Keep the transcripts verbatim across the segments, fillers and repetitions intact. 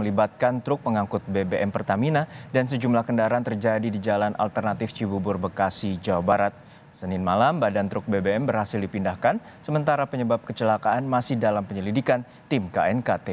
melibatkan truk pengangkut B B M Pertamina dan sejumlah kendaraan terjadi di Jalan Alternatif Cibubur, Bekasi, Jawa Barat. Senin malam, badan truk B B M berhasil dipindahkan, sementara penyebab kecelakaan masih dalam penyelidikan tim K N K T.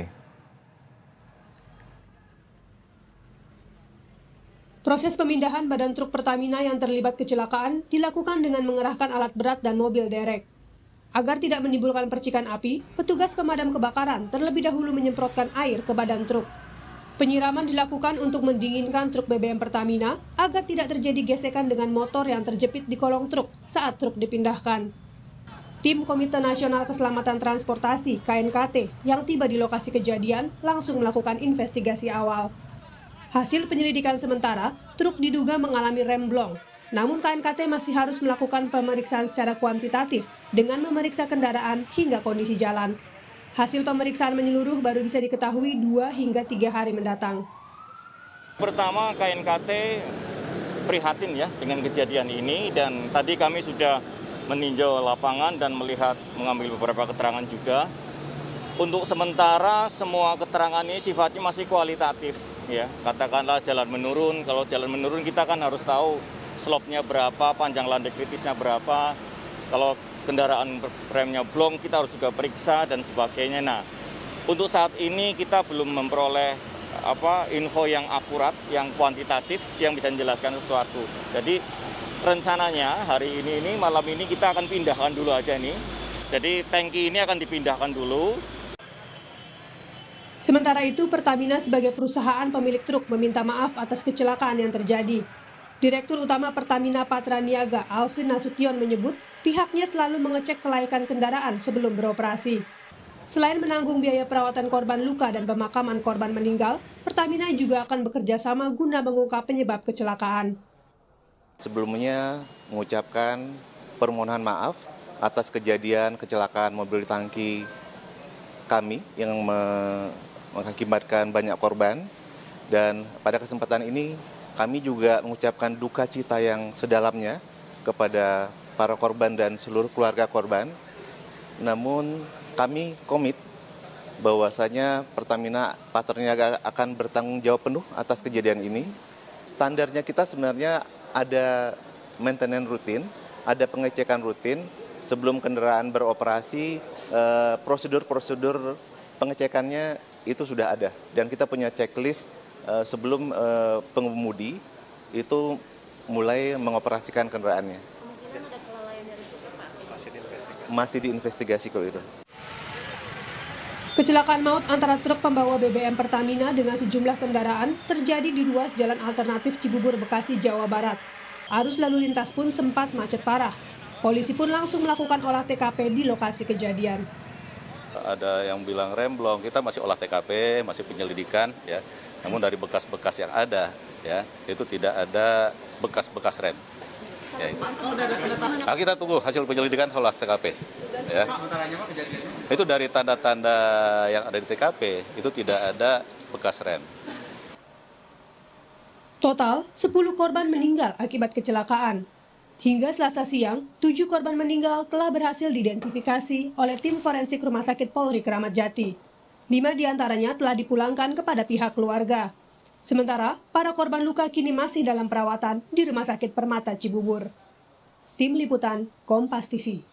Proses pemindahan badan truk Pertamina yang terlibat kecelakaan dilakukan dengan mengerahkan alat berat dan mobil derek. Agar tidak menimbulkan percikan api, petugas pemadam kebakaran terlebih dahulu menyemprotkan air ke badan truk. Penyiraman dilakukan untuk mendinginkan truk B B M Pertamina agar tidak terjadi gesekan dengan motor yang terjepit di kolong truk saat truk dipindahkan. Tim Komite Nasional Keselamatan Transportasi K N K T yang tiba di lokasi kejadian langsung melakukan investigasi awal. Hasil penyelidikan sementara, truk diduga mengalami rem blong. Namun K N K T masih harus melakukan pemeriksaan secara kuantitatif dengan memeriksa kendaraan hingga kondisi jalan. Hasil pemeriksaan menyeluruh baru bisa diketahui dua hingga tiga hari mendatang. Pertama, K N K T prihatin ya dengan kejadian ini, dan tadi kami sudah meninjau lapangan dan melihat mengambil beberapa keterangan juga. Untuk sementara semua keterangan ini sifatnya masih kualitatif ya. Katakanlah jalan menurun, kalau jalan menurun kita kan harus tahu slopnya berapa, panjang landai kritisnya berapa. Kalau kendaraan remnya blong, kita harus juga periksa dan sebagainya. Nah, untuk saat ini kita belum memperoleh apa info yang akurat, yang kuantitatif, yang bisa menjelaskan sesuatu. Jadi rencananya hari ini, ini malam ini kita akan pindahkan dulu aja nih. Jadi tangki ini akan dipindahkan dulu. Sementara itu, Pertamina sebagai perusahaan pemilik truk meminta maaf atas kecelakaan yang terjadi. Direktur Utama Pertamina Patra Niaga, Alvin Nasution menyebut pihaknya selalu mengecek kelaikan kendaraan sebelum beroperasi. Selain menanggung biaya perawatan korban luka dan pemakaman korban meninggal, Pertamina juga akan bekerja sama guna mengungkap penyebab kecelakaan. Sebelumnya mengucapkan permohonan maaf atas kejadian kecelakaan mobil tangki kami yang mengakibatkan banyak korban, dan pada kesempatan ini kami juga mengucapkan duka cita yang sedalamnya kepada para korban dan seluruh keluarga korban. Namun kami komit bahwasanya Pertamina Patra Niaga akan bertanggung jawab penuh atas kejadian ini. Standarnya kita sebenarnya ada maintenance rutin, ada pengecekan rutin sebelum kendaraan beroperasi. Eh, prosedur-prosedur pengecekannya itu sudah ada, dan kita punya checklist Uh, sebelum uh, pengemudi itu mulai mengoperasikan kendaraannya. Kemungkinan ada kelalaian dari supir, Pak? Masih diinvestigasi. Masih diinvestigasi kalau itu. Kecelakaan maut antara truk pembawa B B M Pertamina dengan sejumlah kendaraan terjadi di ruas Jalan Alternatif Cibubur, Bekasi, Jawa Barat. Arus lalu lintas pun sempat macet parah. Polisi pun langsung melakukan olah T K P di lokasi kejadian. Ada yang bilang rem blong, kita masih olah T K P, masih penyelidikan ya. Namun dari bekas-bekas yang ada ya, itu tidak ada bekas-bekas rem. Ya, itu. Nah, kita tunggu hasil penyelidikan olah T K P. Ya. Itu dari tanda-tanda yang ada di T K P, itu tidak ada bekas rem. Total, sepuluh korban meninggal akibat kecelakaan. Hingga Selasa siang, tujuh korban meninggal telah berhasil diidentifikasi oleh tim forensik Rumah Sakit Polri Kramat Jati. Lima diantaranya telah dipulangkan kepada pihak keluarga. Sementara, para korban luka kini masih dalam perawatan di Rumah Sakit Permata Cibubur. Tim Liputan, Kompas T V.